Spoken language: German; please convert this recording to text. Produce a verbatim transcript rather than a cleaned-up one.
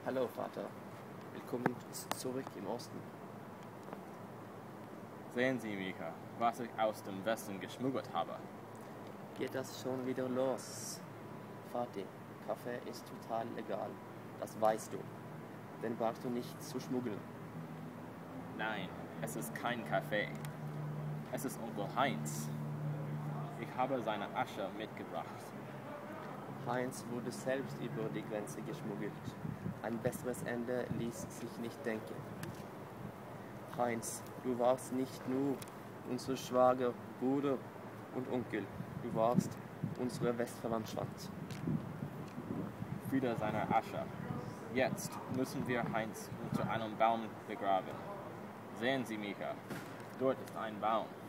Hallo Vater, willkommen zurück im Osten. Sehen Sie, Mika, was ich aus dem Westen geschmuggelt habe. Geht das schon wieder los? Vati, Kaffee ist total legal, das weißt du. Dann brauchst du nicht zu schmuggeln. Nein, es ist kein Kaffee. Es ist Onkel Heinz. Ich habe seine Asche mitgebracht. Heinz wurde selbst über die Grenze geschmuggelt. Ein besseres Ende ließ sich nicht denken. Heinz, du warst nicht nur unser Schwager, Bruder und Onkel, du warst unsere Westverwandtschaft. Wieder seine Asche. Jetzt müssen wir Heinz unter einem Baum begraben. Sehen Sie, Mika, dort ist ein Baum.